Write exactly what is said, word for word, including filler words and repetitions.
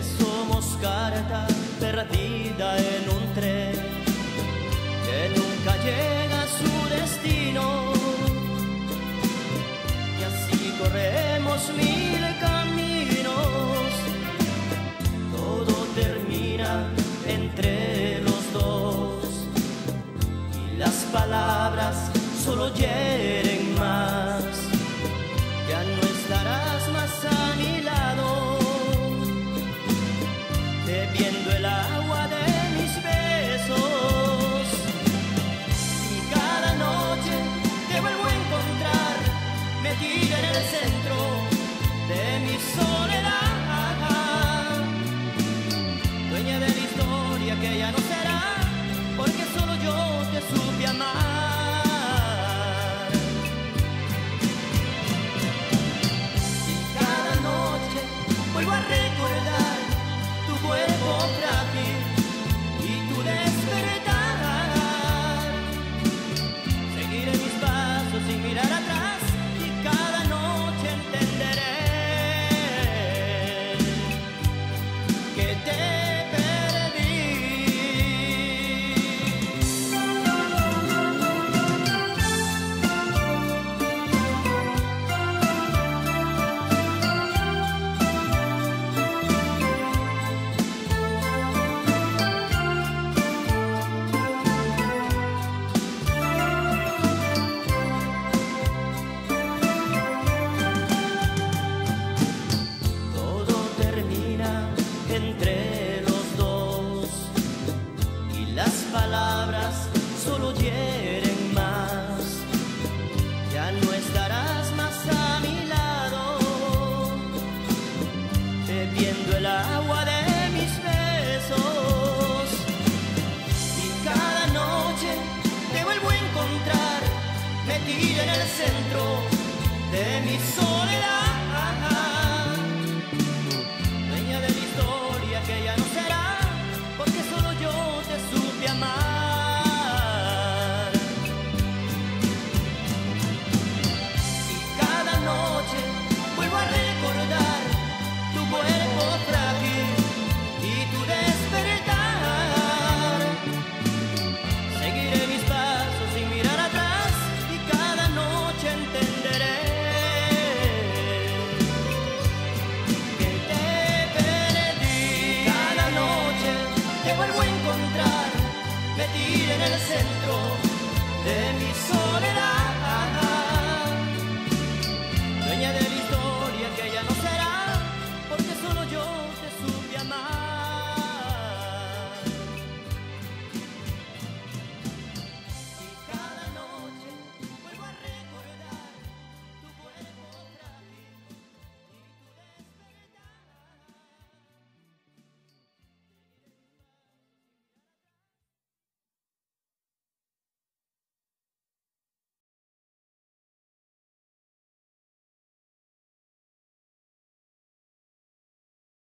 somos carta perdida en un tren que nunca llega a su destino. Y así corremos mil caminos, todo termina entre los dos y las palabras solo hieren más. Ya no estarás más a mi lado, bebiendo el agua de mis besos, y cada noche te vuelvo a encontrar metida en el centro de mi soledad, dueña de la historia que ya no será, porque solo yo te supe amar. Vuelvo a recordar tu cuerpo frágil y tu despertar. Seguiré mis pasos sin mirar atrás y cada noche entenderé que te entre los dos y las palabras solo hieren más. Ya no estarás más a mi lado, bebiendo el agua de mis besos, y cada noche te vuelvo a encontrar metida en el centro de mi soledad.